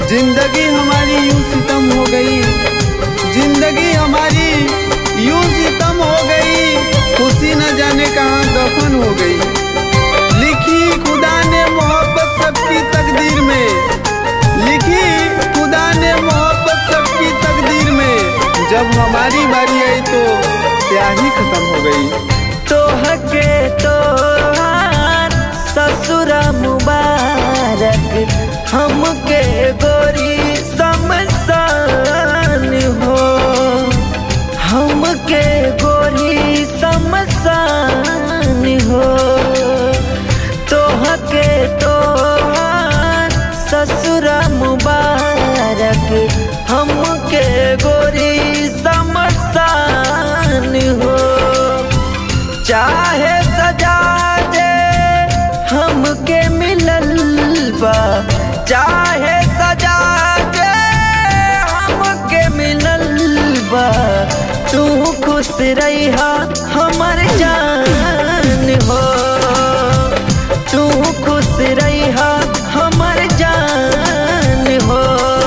जिंदगी हमारी यूं सितम हो गई, जिंदगी हमारी यूं सितम हो गई, खुशी न जाने कहाँ दफन हो गई। लिखी खुदा ने मोहब्बत सबकी तकदीर में, लिखी खुदा ने मोहब्बत सबकी तकदीर में, जब हमारी बारी आई तो स्याही खत्म हो गई। तोहके तोहार ससुरा मुबारक, हमके गोरी शमशान हो, हमके गोरी शमशान हो। तोहके तोहार ससुरा मुबारक, हमके गोरी शमशान हो। चाहे सजा दे हमके मिलल बा, चाहे सजा दे हमके मिलल बा, तू खुश रहिहा हमर जान हो, तू खुश रहिहा हमर जान हो।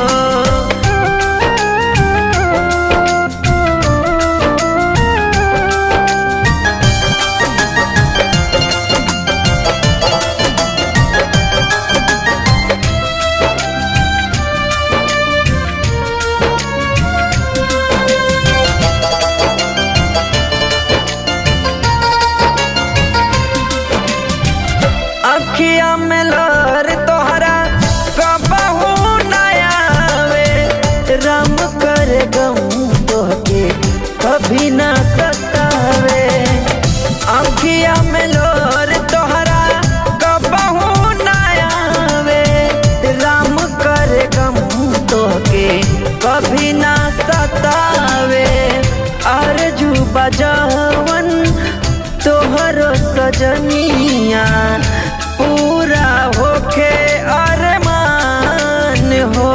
अखिया में लोर तोहरा कबहू न आवे, राम कर गम तोहके कभी न सतावे। अखिया में लोर तोहरा कबहू न आवे, राम कर गम तोहके कभी न सतावे। अर्जू बजावन तोहरो सजनिया, पूरा होके अरमान हो।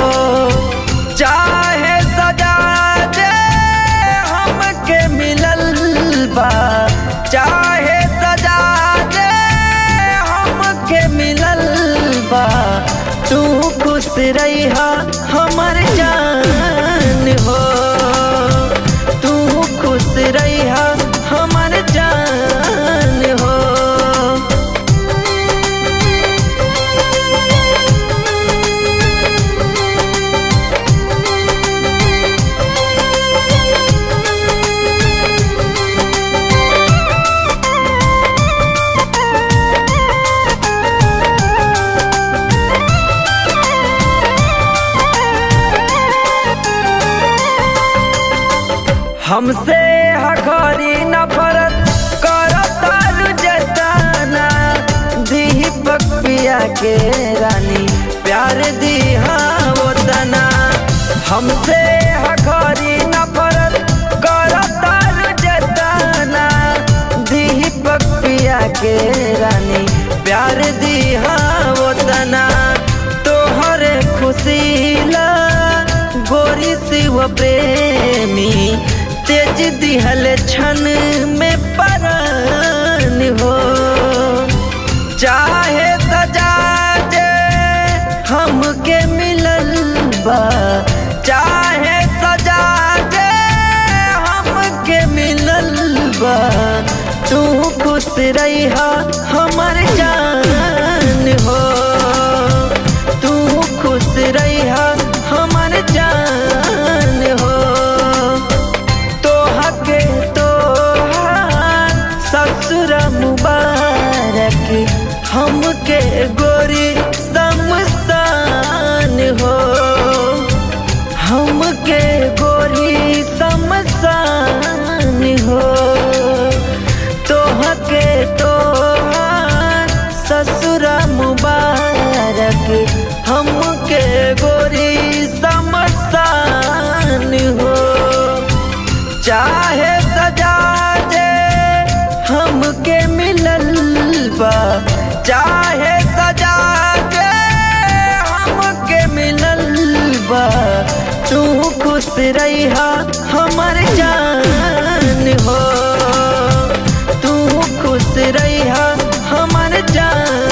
चाहे सजा दे हमके मिलल बा, चाहे सजा दे हमके मिलल बा, तू खुश रहिहा हमर जान हो, तू खुश रहिहा हमर जान हो। हमसे हखरी नफरत करतारू जताना, दीपक पिया के रानी प्यार दिहा वतना। हमसे हखरी नफरत करतारू जताना, दीपक पिया के रानी प्यार दिहा वतना। तोहरे खुशी ला गोरी शिव प्रेमी, तेज दिहल क्षण में परान हो। चाहे सजा दे हमके मिलल बा, चाहे सजा दे हमके मिलल बा, तू खुश रहिहा हमर जान हो, तू खुश रहिहा हमर जान हो। तोहके तोहार ससुरा मुबारक, हमके गोरी शमशान हो, हमके गोरी शमशान हो। तोहके तोहार ससुरा मुबारक, हमके गोरी शमशान हो। चाहे सजा दे हमके मिलल बा, चाहे सजा दे हमके मिलल बा, तू खुश रहिहा हमर जान हो, तू खुश रहिहा हमर जान।